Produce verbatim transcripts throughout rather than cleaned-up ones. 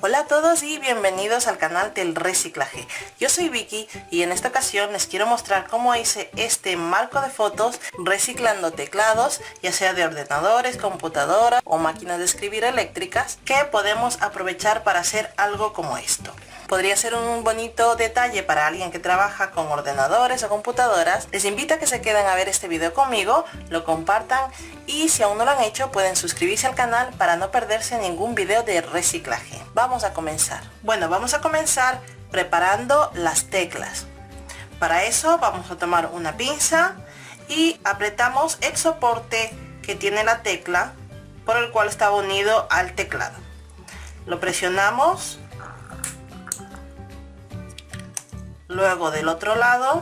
Hola a todos y bienvenidos al canal del reciclaje. Yo soy Vicky y en esta ocasión les quiero mostrar cómo hice este marco de fotos reciclando teclados, ya sea de ordenadores, computadoras o máquinas de escribir eléctricas, que podemos aprovechar para hacer algo como esto. Podría ser un bonito detalle para alguien que trabaja con ordenadores o computadoras. Les invito a que se queden a ver este video conmigo, lo compartan y si aún no lo han hecho pueden suscribirse al canal para no perderse ningún video de reciclaje. Vamos a comenzar. Bueno, vamos a comenzar preparando las teclas. Para eso vamos a tomar una pinza y apretamos el soporte que tiene la tecla por el cual está unido al teclado. Lo presionamos. Luego del otro lado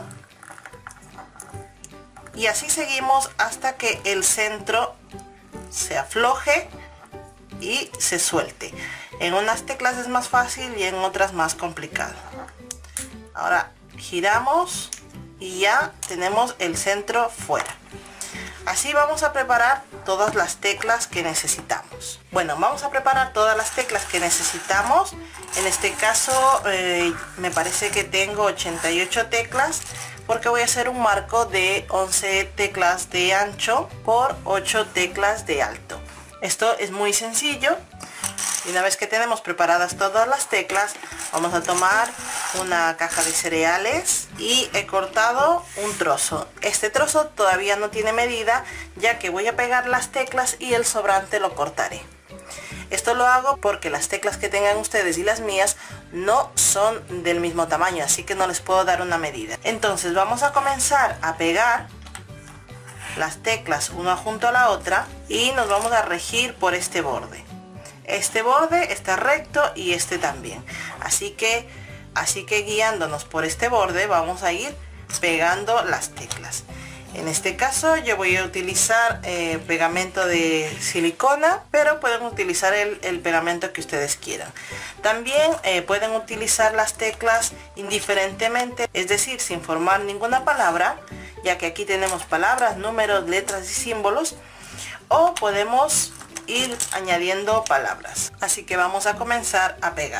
y así seguimos hasta que el centro se afloje y se suelte. En unas teclas es más fácil y en otras más complicado. Ahora giramos y ya tenemos el centro fuera. Así vamos a preparar todas las teclas que necesitamos. Bueno, vamos a preparar todas las teclas que necesitamos. En este caso eh, me parece que tengo ochenta y ocho teclas porque voy a hacer un marco de once teclas de ancho por ocho teclas de alto. Esto es muy sencillo. Y una vez que tenemos preparadas todas las teclas, vamos a tomar una caja de cereales y he cortado un trozo. Este trozo todavía no tiene medida, ya que voy a pegar las teclas y el sobrante lo cortaré. Esto lo hago porque las teclas que tengan ustedes y las mías no son del mismo tamaño, así que no les puedo dar una medida. Entonces vamos a comenzar a pegar las teclas una junto a la otra y nos vamos a regir por este borde. Este borde está recto y este también, así que así que guiándonos por este borde vamos a ir pegando las teclas. En este caso yo voy a utilizar eh, pegamento de silicona, pero pueden utilizar el, el pegamento que ustedes quieran. También eh, pueden utilizar las teclas indiferentemente, es decir, sin formar ninguna palabra, ya que aquí tenemos palabras, números, letras y símbolos, o podemos ir añadiendo palabras. Así que vamos a comenzar a pegar.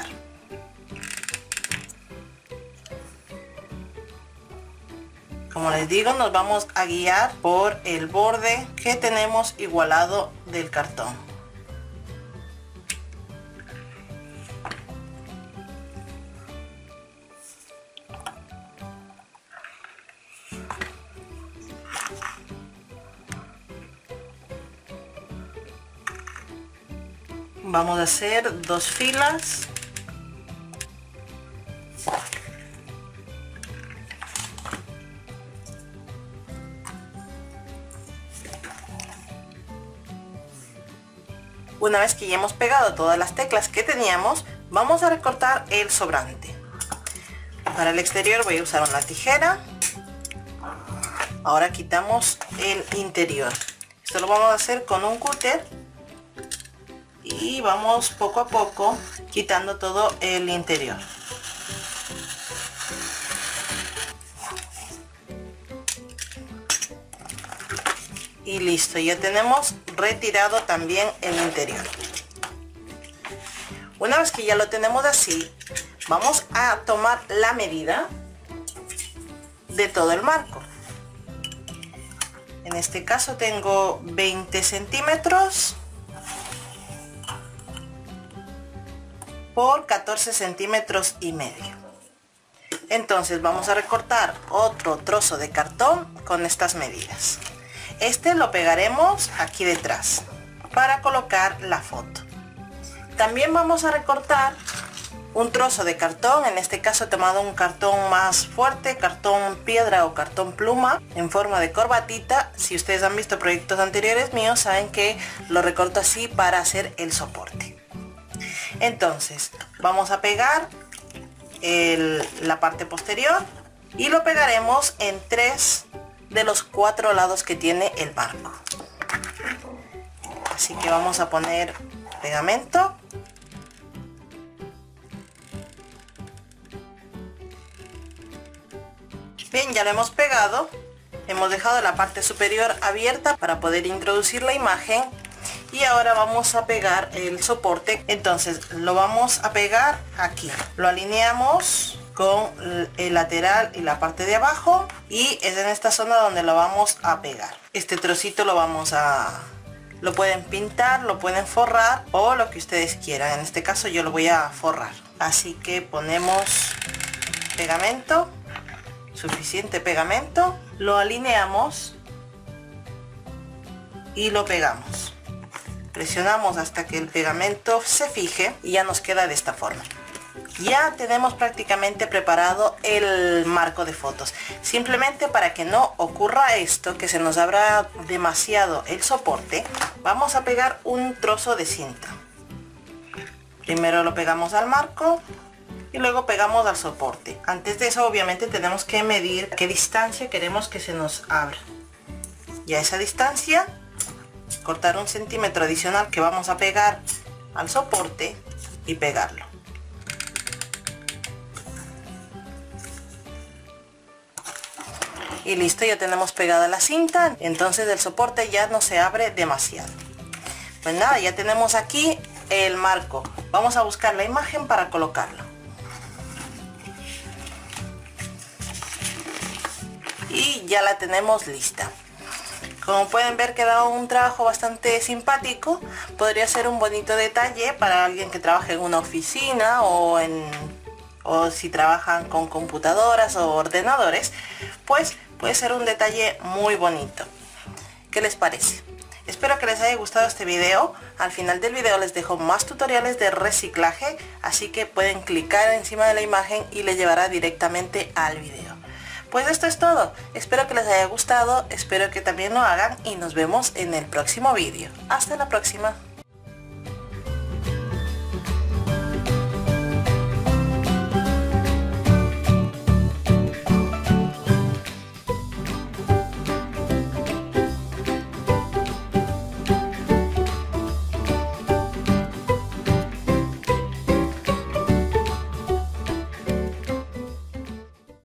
Como les digo, nos vamos a guiar por el borde que tenemos igualado del cartón. Vamos a hacer dos filas. Una vez que ya hemos pegado todas las teclas que teníamos, vamos a recortar el sobrante. Para el exterior voy a usar una tijera. Ahora quitamos el interior. Esto lo vamos a hacer con un cúter. Y vamos poco a poco quitando todo el interior. Y listo, ya tenemos retirado también el interior. Una vez que ya lo tenemos así, vamos a tomar la medida de todo el marco. En este caso tengo veinte centímetros por catorce centímetros y medio. Entonces vamos a recortar otro trozo de cartón con estas medidas. Este lo pegaremos aquí detrás para colocar la foto. También vamos a recortar un trozo de cartón, en este caso he tomado un cartón más fuerte, cartón piedra o cartón pluma en forma de corbatita. Si ustedes han visto proyectos anteriores míos saben que lo recorto así para hacer el soporte. Entonces vamos a pegar el, la parte posterior y lo pegaremos en tres de los cuatro lados que tiene el marco. Así que vamos a poner pegamento. Bien, ya lo hemos pegado. Hemos dejado la parte superior abierta para poder introducir la imagen. Y ahora vamos a pegar el soporte. Entonces lo vamos a pegar aquí. Lo alineamos con el lateral y la parte de abajo. Y es en esta zona donde lo vamos a pegar. Este trocito lo vamos a... Lo pueden pintar, lo pueden forrar o lo que ustedes quieran. En este caso yo lo voy a forrar. Así que ponemos pegamento. Suficiente pegamento. Lo alineamos. Y lo pegamos. Presionamos hasta que el pegamento se fije y ya nos queda de esta forma. Ya tenemos prácticamente preparado el marco de fotos. Simplemente para que no ocurra esto, que se nos abra demasiado el soporte, vamos a pegar un trozo de cinta. Primero lo pegamos al marco y luego pegamos al soporte. Antes de eso obviamente tenemos que medir qué distancia queremos que se nos abra. Y a esa distancia cortar un centímetro adicional que vamos a pegar al soporte y pegarlo. Y listo, ya tenemos pegada la cinta, entonces el soporte ya no se abre demasiado. Pues nada, ya tenemos aquí el marco. Vamos a buscar la imagen para colocarlo. Y ya la tenemos lista. Como pueden ver, queda un trabajo bastante simpático. Podría ser un bonito detalle para alguien que trabaje en una oficina o, en, o si trabajan con computadoras o ordenadores, pues puede ser un detalle muy bonito. ¿Qué les parece? Espero que les haya gustado este video. Al final del video les dejo más tutoriales de reciclaje, así que pueden clicar encima de la imagen y les llevará directamente al video. Pues esto es todo, espero que les haya gustado, espero que también lo hagan y nos vemos en el próximo vídeo. Hasta la próxima.